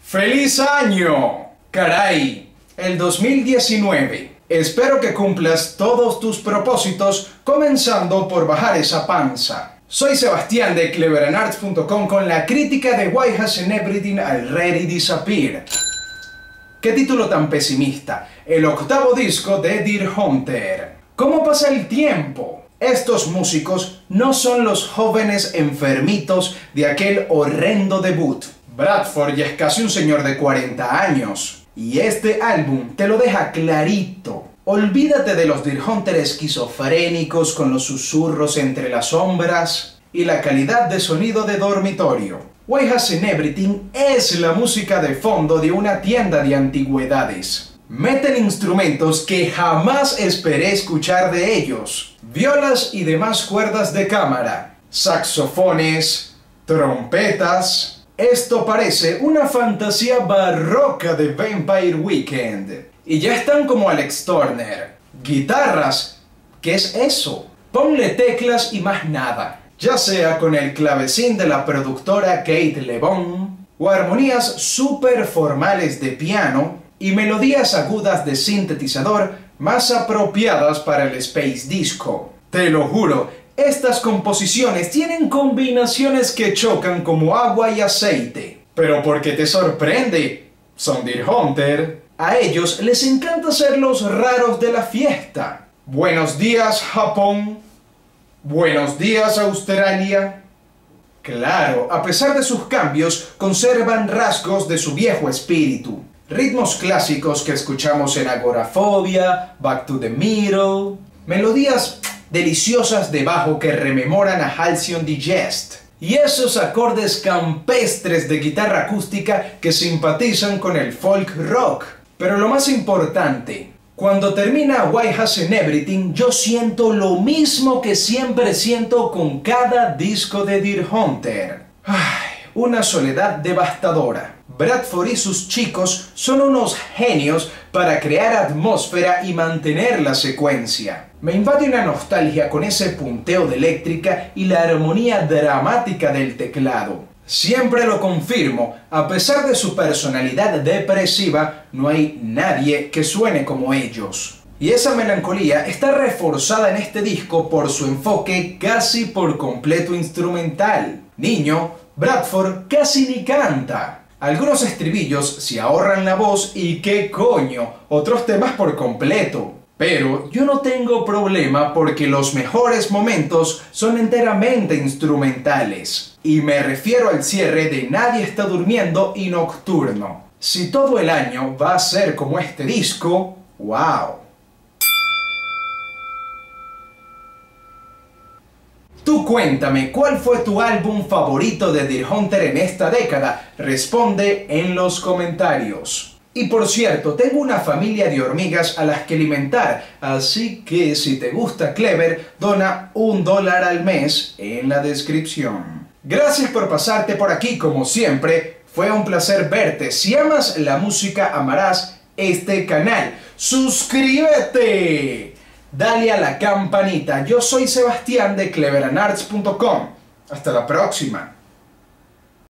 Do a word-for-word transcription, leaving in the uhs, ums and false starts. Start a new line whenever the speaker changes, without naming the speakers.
¡Feliz año! ¡Caray! El dos mil diecinueve. Espero que cumplas todos tus propósitos, comenzando por bajar esa panza. Soy Sebastián de clever and arts punto com con la crítica de Why Hasn't Everything Already Disappeared. ¡Qué título tan pesimista! El octavo disco de Deer Hunter. ¿Cómo pasa el tiempo? Estos músicos no son los jóvenes enfermitos de aquel horrendo debut. Bradford ya es casi un señor de cuarenta años. Y este álbum te lo deja clarito. Olvídate de los Deer Hunter esquizofrénicos con los susurros entre las sombras y la calidad de sonido de dormitorio. Why Hasn't Everything es la música de fondo de una tienda de antigüedades. Meten instrumentos que jamás esperé escuchar de ellos. Violas y demás cuerdas de cámara. Saxofones, trompetas. Esto parece una fantasía barroca de Vampire Weekend. Y ya están como Alex Turner. Guitarras, ¿qué es eso? Ponle teclas y más nada. Ya sea con el clavecín de la productora Kate LeBon, o armonías súper formales de piano, y melodías agudas de sintetizador más apropiadas para el Space Disco. Te lo juro, estas composiciones tienen combinaciones que chocan como agua y aceite. Pero ¿por qué te sorprende? Son Deer Hunter. A ellos les encanta ser los raros de la fiesta. Buenos días, Japón. Buenos días, Australia. Claro, a pesar de sus cambios, conservan rasgos de su viejo espíritu. Ritmos clásicos que escuchamos en Agorafobia, Back to the Middle. Melodías deliciosas de bajo que rememoran a Halcyon Digest. Y esos acordes campestres de guitarra acústica que simpatizan con el folk rock. Pero lo más importante, cuando termina Why Hasn't Everything, yo siento lo mismo que siempre siento con cada disco de Deer Hunter. Ay, una soledad devastadora. Bradford y sus chicos son unos genios para crear atmósfera y mantener la secuencia. Me invade una nostalgia con ese punteo de eléctrica y la armonía dramática del teclado. Siempre lo confirmo, a pesar de su personalidad depresiva, no hay nadie que suene como ellos. Y esa melancolía está reforzada en este disco por su enfoque casi por completo instrumental. Niño, Bradford casi ni canta. Algunos estribillos se ahorran la voz y qué coño, otros temas por completo. Pero yo no tengo problema porque los mejores momentos son enteramente instrumentales. Y me refiero al cierre de Nadie está durmiendo y Nocturno. Si todo el año va a ser como este disco, ¡wow! Tú cuéntame, ¿cuál fue tu álbum favorito de Deer Hunter en esta década? Responde en los comentarios. Y por cierto, tengo una familia de hormigas a las que alimentar, así que si te gusta Clever, dona un dólar al mes en la descripción. Gracias por pasarte por aquí como siempre, fue un placer verte. Si amas la música, amarás este canal. ¡Suscríbete! Dale a la campanita. Yo soy Sebastián de clever and arts punto com. Hasta la próxima.